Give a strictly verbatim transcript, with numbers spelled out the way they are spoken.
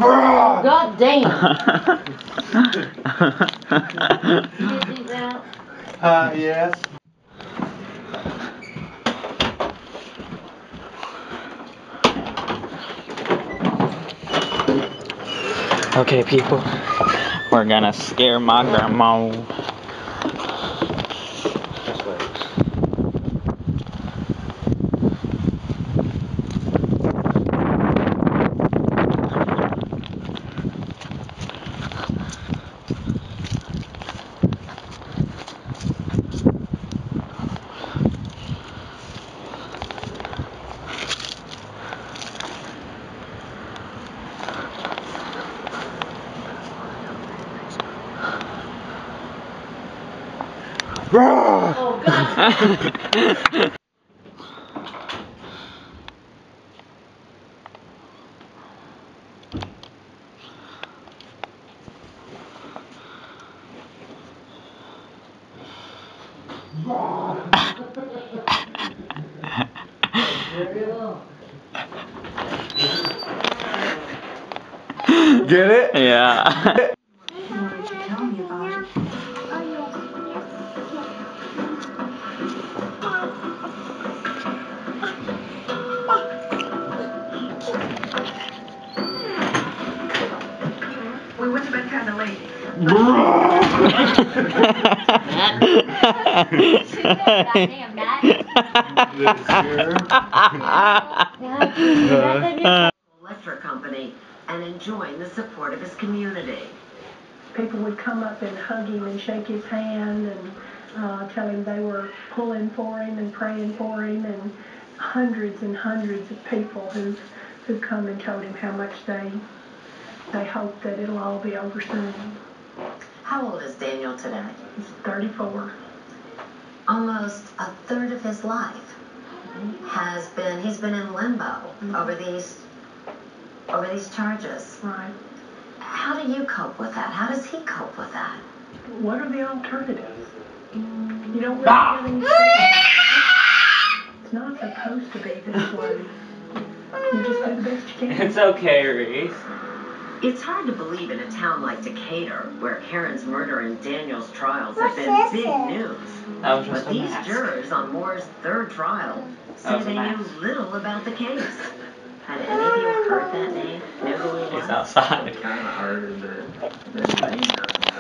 God damn. You get these out? Uh, yes. Okay, people, we're gonna scare my grandma. Oh, God. Get it? Yeah. Tell me about it. We went to bed kind of late. Electric company and enjoying the support of his community. People would come up and hug him and shake his hand and uh, tell him they were pulling for him and praying for him, and hundreds and hundreds of people who who come and told him how much they they hope that it'll all be over soon. How old is Daniel today? He's thirty-four. Almost a third of his life has been, he's been in limbo mm-hmm. over these, over these charges. Right. How do you cope with that? How does he cope with that? What are the alternatives? You don't really Ah. have any choice. It's not supposed to be this way. You just do the best you can. It's okay, Reese. It's hard to believe in a town like Decatur, where Karen's murder and Daniel's trials have been big news. That was just But a these mask. jurors on Moore's third trial say was a they knew mask. little about the case. Had any of you heard that name? Knew who he was? He's outside. Kind of harder than, than